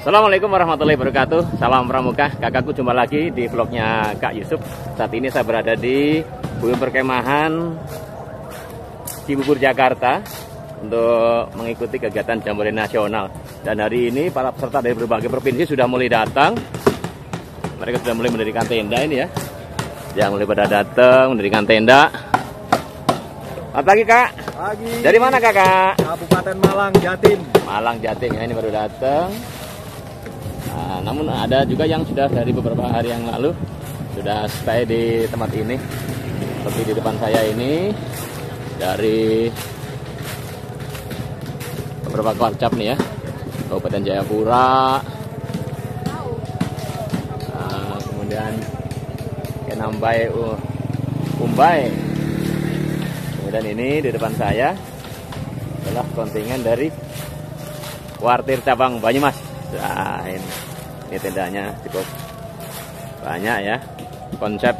Assalamualaikum warahmatullahi wabarakatuh. Salam pramuka. Kakakku, jumpa lagi di vlognya Kak Yusuf. Saat ini saya berada di bumi perkemahan Cibubur, Jakarta untuk mengikuti kegiatan Jambore Nasional. Dan hari ini para peserta dari berbagai provinsi sudah mulai datang. Mereka sudah mulai mendirikan tenda ini ya. Yang mulai pada datang mendirikan tenda. Selamat pagi, Kak. Pagi. Dari mana, Kakak? Kabupaten Malang, Jatim. Malang, Jatim ya, ini baru datang. Nah, namun ada juga yang sudah dari beberapa hari yang lalu sudah stay di tempat ini. Seperti di depan saya ini dari beberapa kwarcap nih ya, Kabupaten Jayapura. Nah, kemudian Kenambai, Umbai. Kemudian ini di depan saya adalah kontingen dari Kuartir Cabang Banyumas. Nah, ini tendanya cukup banyak ya. Konsep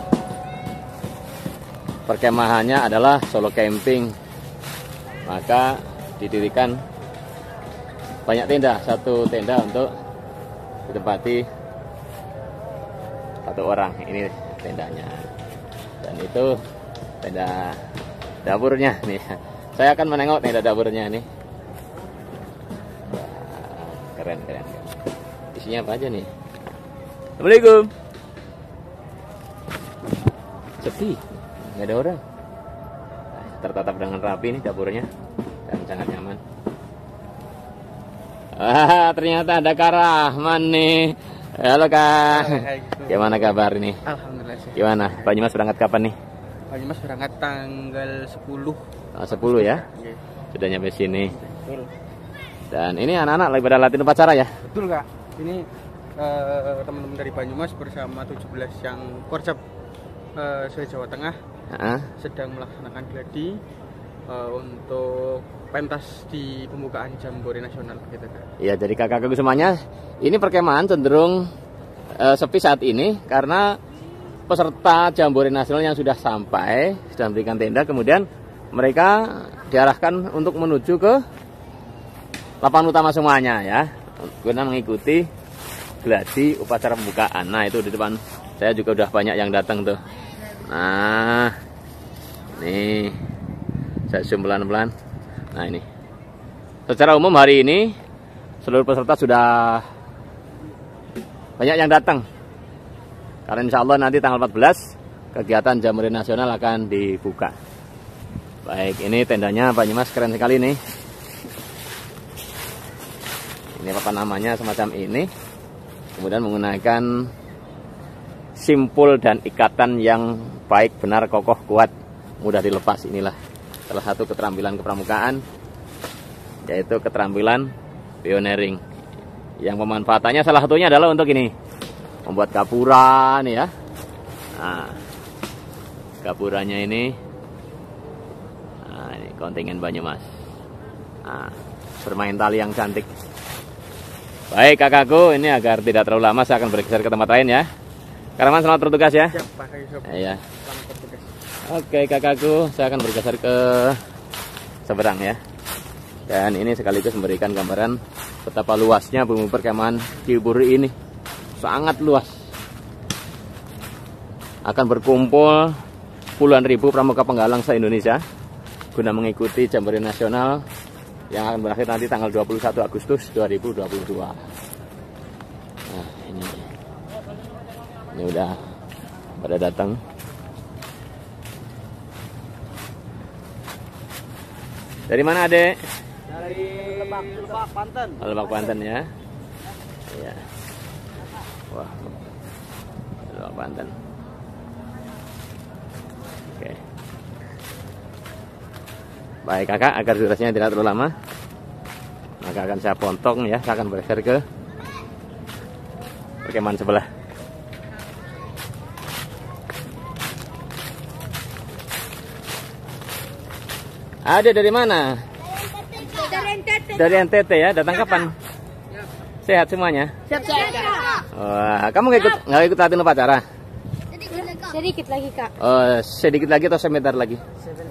perkemahannya adalah solo camping, maka didirikan banyak tenda. Satu tenda untuk ditempati satu orang. Ini tendanya, dan itu tenda dapurnya nih. Saya akan menengok tenda dapurnya nih. Keren. Isinya apa aja nih? Assalamualaikum. Sepi, nggak ada orang. Tertatap dengan rapi nih dapurnya dan sangat nyaman. Ternyata ada Kak Rahman nih. Halo Kak. Gimana kabar nih? Alhamdulillah sih. Gimana? Banyumas berangkat kapan nih? Banyumas berangkat tanggal 10. 10 ya? Iya. Sudah nyampe sini. Betul. Dan ini anak-anak lagi pada latihan upacara ya? Betul Kak. Ini teman-teman dari Banyumas bersama 17 yang Korcap Jawa Tengah sedang melaksanakan gladi untuk pentas di pembukaan Jambore Nasional gitu Kak. Iya, jadi kakak-kakak semuanya, ini perkemahan cenderung sepi saat ini karena peserta Jambore Nasional yang sudah sampai, sudah memberikan tenda, kemudian mereka diarahkan untuk menuju ke lapangan utama semuanya ya, guna mengikuti gladi upacara pembukaan. Nah, itu di depan saya juga udah banyak yang datang tuh. Nah, ini saya zoom pelan-pelan. Nah, ini secara umum hari ini seluruh peserta sudah banyak yang datang, karena insya Allah nanti tanggal 14 kegiatan Jambore Nasional akan dibuka. Baik, ini tendanya Banyumas keren sekali nih. Ini apa namanya, semacam ini. Kemudian menggunakan simpul dan ikatan yang baik, benar, kokoh, kuat, mudah dilepas. Inilah salah satu keterampilan kepramukaan, yaitu keterampilan pioneering. Yang pemanfaatannya salah satunya adalah untuk ini, membuat gapura nih ya. Nah, gapuranya ini, nah, ini kontingen Banyumas. Nah, bermain tali yang cantik. Baik kakakku, ini agar tidak terlalu lama saya akan bergeser ke tempat lain ya. Karaman, selamat bertugas ya. Siap Pak Yusuf. Iya. Selamat bertugas. Oke kakakku, saya akan bergeser ke seberang ya. Dan ini sekaligus memberikan gambaran betapa luasnya bumi perkemahan Cibubur ini. Sangat luas. Akan berkumpul puluhan ribu pramuka penggalang se-Indonesia guna mengikuti Jambore Nasional yang akan berakhir nanti tanggal 21 Agustus 2022. Nah, ini udah pada datang. Dari mana, Adek? Dari Lebak Banten. Lebak Banten ya. Iya. Wah. Lebak Banten. Oke. Baik kakak, agar durasinya tidak terlalu lama, maka akan saya potong ya. Saya akan bergeser ke perkemahan sebelah. Ada dari mana? Dari NTT ya. Datang kapan? Sehat semuanya? Siap. Wah, kamu nggak ikut latihan upacara? Sedikit lagi Kak. Sedikit lagi atau sebentar lagi?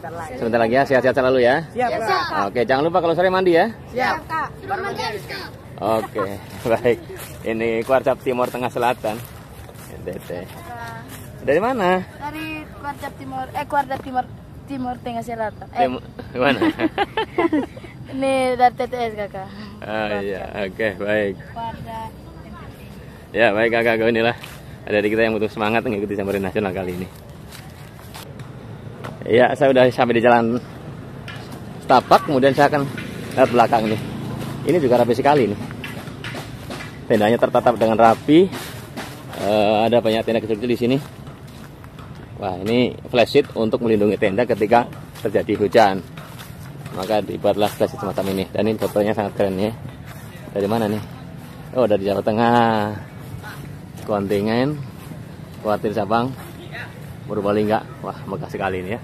Sebentar lagi ya. Sehat-sehat selalu ya. Siap Kak. Oke, jangan lupa kalau sore mandi ya. Siap Kak. Baru mandi. Oke, baik. Ini Kuarcap Timur Tengah Selatan. NTT. Dari mana? Dari Kuarcap Timur, Timur Tengah Selatan. Mana? Ini dari TTS kakak. Oh iya, oke, baik. Kuarcap Ya, baik kakak, inilah ada di kita yang butuh semangat mengikuti Jamboree Nasional kali ini. Ya, saya udah sampai di jalan setapak, kemudian saya akan lihat belakang nih. Ini juga rapi sekali nih. Tendanya tertatap dengan rapi. Ada banyak tenda kecil-kecil di sini. Wah, ini flash sheet untuk melindungi tenda ketika terjadi hujan. Maka dibuatlah flash sheet semacam ini. Dan ini fotonya sangat keren ya. Dari mana nih? Oh, dari Jawa Tengah. Kontingen Kuartir Sabang Purbalingga. Wah, megah sekali ini ya.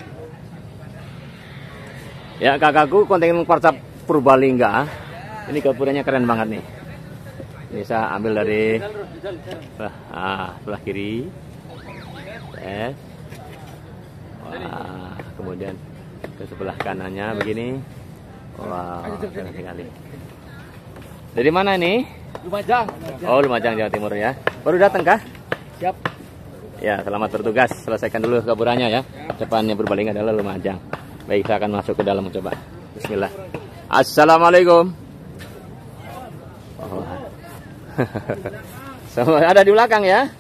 Ya, kakakku kontingen Kuarcap Purbalingga. Ini gapuranya keren banget nih. Ini saya ambil dari sebelah kiri. Wah, kemudian ke sebelah kanannya begini. Wah, keren sekali. Dari mana nih? Lumajang. Oh, Lumajang, Jawa Timur ya. Baru datang kah? Siap. Ya, selamat bertugas. Selesaikan dulu gaburannya ya. Depannya Purbalingga adalah Lumajang. Baik, saya akan masuk ke dalam coba. Bismillah. Assalamualaikum. Oh. Semua ada di belakang ya?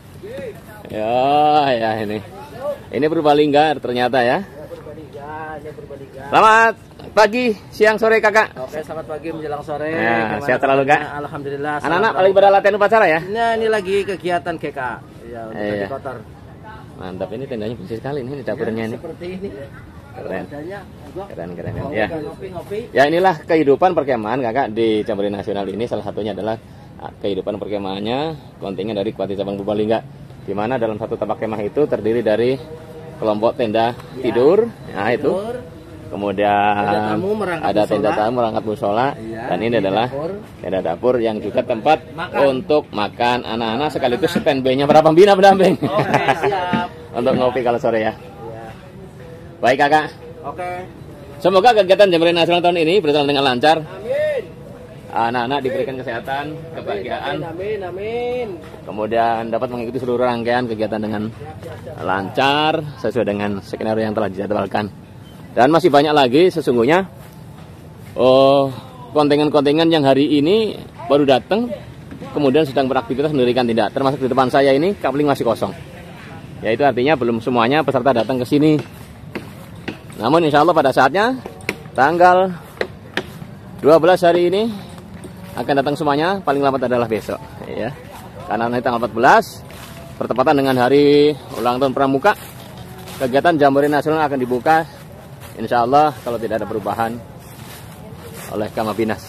Ya ini. Ini Purbalingga ternyata ya. Selamat pagi, siang, sore kakak. Oke, selamat pagi menjelang sore. Ya, sehat selalu kak. Alhamdulillah. Anak-anak lagi pada latihan upacara ya? Nah, ini lagi kegiatan GK. Ya, untuk Iya. kotor. Mantap, ini tendanya bersih sekali nih, dapurnya ini. Seperti ini. Keren. Keren. Oh, Ya. ngopi-ngopi. Ya, inilah kehidupan perkemahan kakak di Jamboree Nasional ini. Salah satunya adalah kehidupan perkemahannya kontingen dari Kuartir Sabang Purbalingga, di mana dalam satu tapak kemah itu terdiri dari kelompok tenda tidur, nah itu, kemudian ada tenda tamu merangkap musola, dan ini adalah tenda dapur yang juga tempat untuk makan anak-anak sekaligus standby-nya para pembina pendamping. Oke, siap. Untuk ngopi kalau sore ya. Baik kakak. Oke. Semoga kegiatan Jamboree Nasional tahun ini berjalan dengan lancar. Amin. Anak-anak diberikan kesehatan, kebahagiaan, Amin. kemudian dapat mengikuti seluruh rangkaian kegiatan dengan lancar sesuai dengan skenario yang telah dijadwalkan. Dan masih banyak lagi sesungguhnya kontingen-kontingen yang hari ini baru datang, kemudian sedang beraktivitas mendirikan tenda. Termasuk di depan saya ini kapling masih kosong. Yaitu artinya belum semuanya peserta datang ke sini. Namun insya Allah pada saatnya tanggal 12 hari ini akan datang semuanya, paling lambat adalah besok ya. Karena nanti tanggal 14 bertepatan dengan hari ulang tahun Pramuka, kegiatan Jamboree Nasional akan dibuka insya Allah kalau tidak ada perubahan oleh Kamabinas.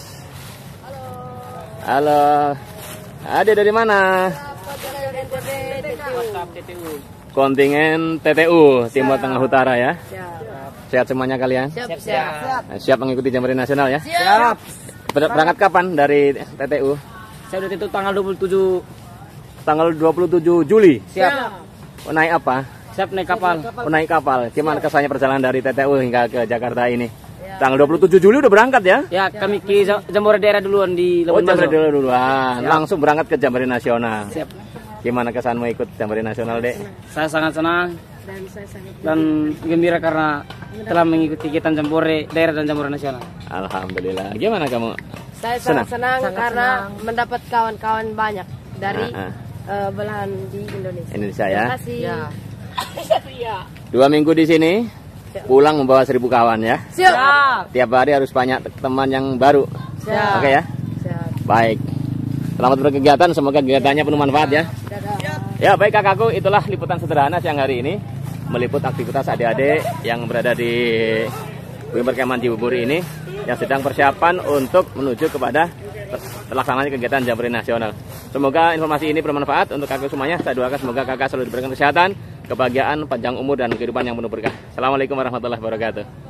Halo. Ada dari mana? Kontingen TTU Timur Tengah Utara ya. Sehat semuanya kalian? Siap mengikuti Jamboree Nasional ya? Siap. Berangkat kapan dari TTU? Saya udah itu tanggal 27. Tanggal 27 Juli. Siap. Naik apa? Siap naik kapal. Naik kapal. Gimana kesannya perjalanan dari TTU hingga ke Jakarta ini? Tanggal 27 Juli udah berangkat ya? Ya, kami ke Jamboree daerah duluan di Labuan Bajo. Jamboree duluan. Langsung berangkat ke Jamboree Nasional. Siap. Gimana kesanmu ikut Jamboree Nasional, Dek? Saya sangat senang dan gembira karena telah mengikuti kegiatan Jamboree daerah dan Jamboree Nasional. Alhamdulillah. Gimana kamu? Saya sangat senang karena mendapat kawan-kawan banyak dari belahan di Indonesia. Ya? Terima kasih. 2 minggu di sini, pulang membawa 1000 kawan ya. Siap. Tiap hari harus banyak teman yang baru. Siap. Oke ya? Siap. Baik. Selamat berkegiatan, semoga kegiatannya penuh manfaat ya. Ya baik kakakku, itulah liputan sederhana siang hari ini, meliput aktivitas adik-adik yang berada di Bumi Perkemahan Cibubur ini, yang sedang persiapan untuk menuju kepada terlaksananya kegiatan Jamboree Nasional. Semoga informasi ini bermanfaat untuk kakak semuanya. Saya doakan semoga kakak selalu diberikan kesehatan, kebahagiaan, panjang umur, dan kehidupan yang penuh berkah. Assalamualaikum warahmatullahi wabarakatuh.